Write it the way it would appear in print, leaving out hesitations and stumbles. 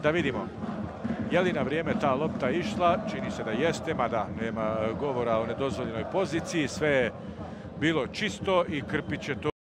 Da vidimo. Je li na vrijeme ta lopta išla? Čini se da jeste, mada nema govora o nedozvoljenoj poziciji. Sve je bilo čisto i Krpić je to